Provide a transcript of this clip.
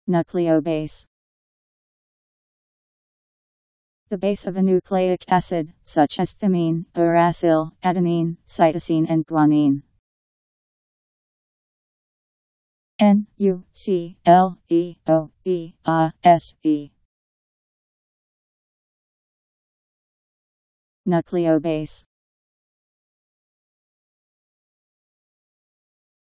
Nucleobase. The base of a nucleic acid, such as thymine, uracil, adenine, cytosine and guanine. Nucleobase. Nucleobase.